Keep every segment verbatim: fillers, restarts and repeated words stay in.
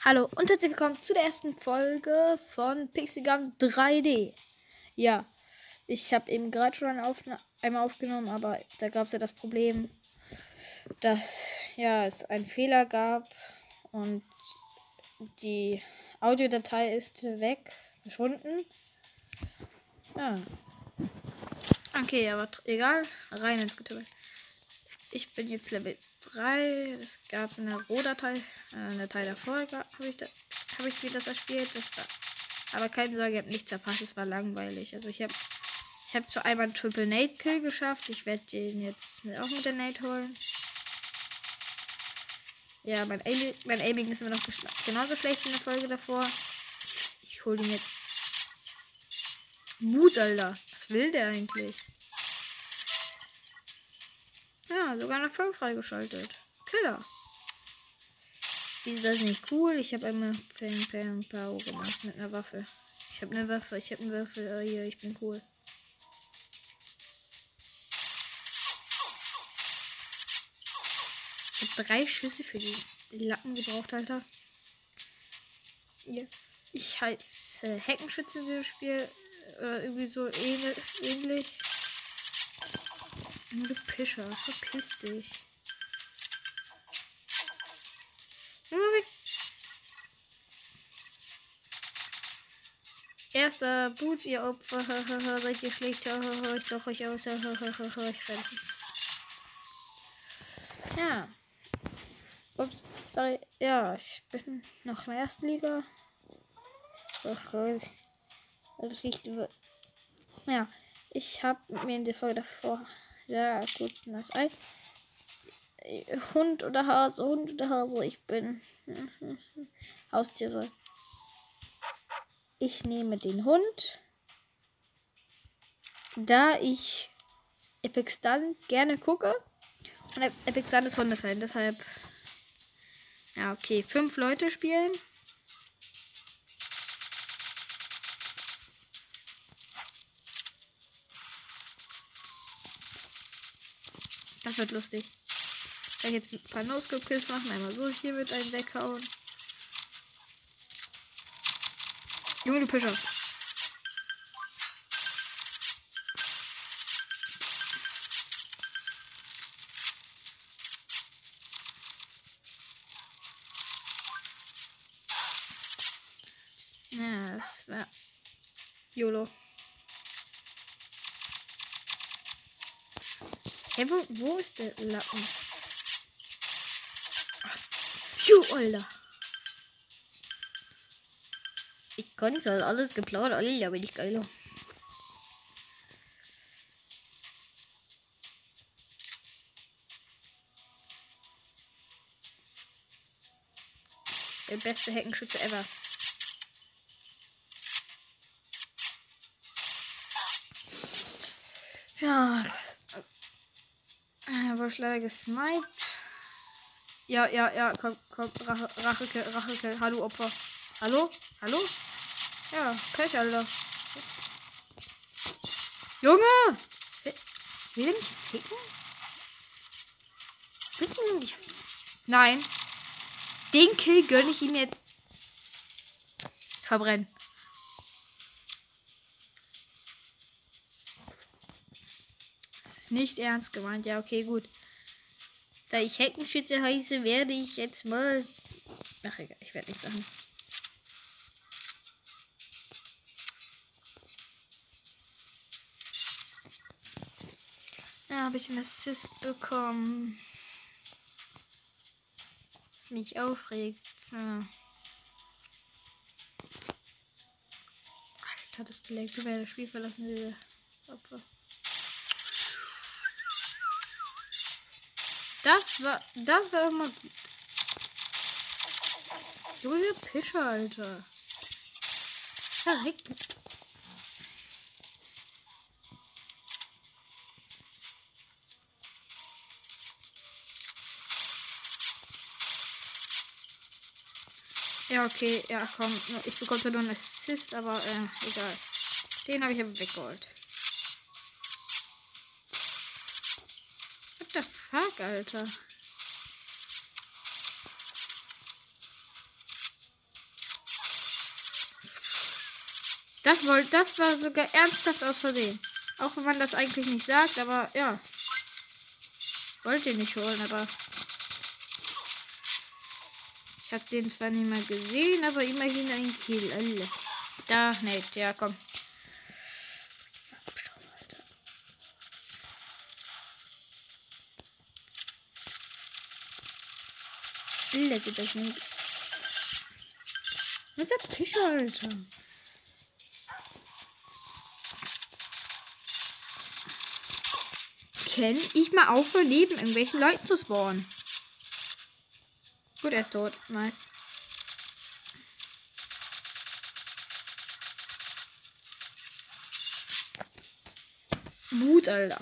Hallo und herzlich willkommen zu der ersten Folge von Pixel Gun drei D. Ja, ich habe eben gerade schon eine Aufna- einmal aufgenommen, aber da gab es ja das Problem, dass ja, es einen Fehler gab und die Audiodatei ist weg, verschwunden. Ja. Okay, aber t- egal, rein ins Getümmel. Ich bin jetzt Level drei. Es gab eine Rohdatei, äh, eine Datei davor habe ich, da, hab ich mir das erspielt. Das war, aber keine Sorge, ihr habt nichts verpasst. Es war langweilig. Also ich habe ich hab zu einmal einen Triple Nate Kill geschafft. Ich werde den jetzt mit, auch mit der Nate holen. Ja, mein Aiming, mein Aiming ist immer noch genauso schlecht wie in der Folge davor. Ich, ich hole den jetzt. Mut, Alter. Was will der eigentlich? Ja, sogar eine fünf freigeschaltet. Killer. Wieso das nicht cool? Ich habe einmal Peng Peng Pau gemacht mit einer Waffe. Ich habe eine Waffe, ich habe eine Waffe. Oh, hier, ich bin cool. Ich habe drei Schüsse für die Lappen gebraucht, Alter. Hier. Ich heiße Heckenschütze in diesem Spiel. Oder irgendwie so ähnlich. Du Pischer, verpiss dich. Junge, erster Boot, ihr Opfer. Seid ihr schlecht? Ich lache euch aus. Ich renne. Ja. Ups, sorry. Ja, ich bin noch in der ersten Liga. Ja, ich habe mir in der Folge davor sehr gut das Ei. Hund oder Hase, Hund oder Hase, ich bin Haustiere. Ich nehme den Hund, da ich Epic Stun gerne gucke. Und Epic Stun ist Hundefan, deshalb. Ja, okay, fünf Leute spielen. Das wird lustig. Kann ich jetzt ein paar No-Scope-Kills machen, einmal so hier mit einem weghauen. Junge, du Pischer. Ja, das war YOLO. Hey, wo, wo ist der Lappen? Ju, Alter. Ich kann es halt alles geplaut, Alter, bin ich geil. Der beste Heckenschütze ever. Ja. Er wurde leider gesniped. Ja, ja, ja, komm, komm, Rache, Rache, Rache, hallo Opfer. Hallo? Hallo? Ja, Pech, Alter. Junge! Will er mich ficken? Bitte nimm dich. Nein. Den Kill gönne ich ihm jetzt. Verbrennen. Das ist nicht ernst gemeint. Ja, okay, gut. Da ich Heckenschütze heiße, werde ich jetzt mal. Ach egal, ich werde nichts sagen. Ja, habe ich einen Assist bekommen. Was mich aufregt. Ja. Alter, das gelegt. Du werde das Spiel verlassen, diese Opfer. Das war. Das war doch mal. Junge Pischer, Alter. Verreckt. Ja, okay, ja, komm. Ich bekomme zwar nur einen Assist, aber äh, egal. Den habe ich aber weggeholt. What the fuck, Alter? Das, wollt, das war sogar ernsthaft aus Versehen. Auch wenn man das eigentlich nicht sagt, aber ja. Wollte ihn nicht holen, aber ich habe den zwar nicht mehr gesehen, aber immerhin ein Kill. Alle. Da, ne, ja, komm. Alle sind das nicht. Unser Fischer, Alter. Kenn ich mal aufhören, neben irgendwelchen Leuten zu spawnen. Gut, er ist tot. Nice. Mut, Alter.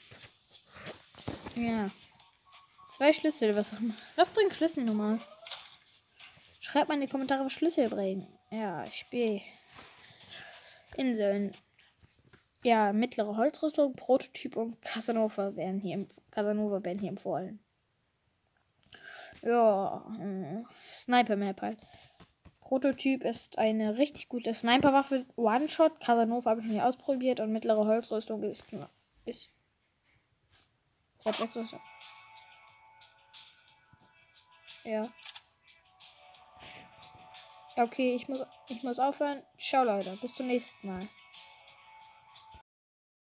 Ja. Zwei Schlüssel, was auch immer. Was bringt Schlüssel nochmal? Schreibt mal in die Kommentare, was Schlüssel bringen. Ja, ich spiele Inseln. Ja, mittlere Holzrüstung, Prototyp und Casanova werden hier, Casanova werden hier empfohlen. Ja, Sniper Map halt. Prototyp ist eine richtig gute Sniperwaffe. One-Shot. Casanova habe ich nie ausprobiert und mittlere Holzrüstung ist. ist ja. Okay, ich muss, ich muss aufhören. Ciao, Leute. Bis zum nächsten Mal.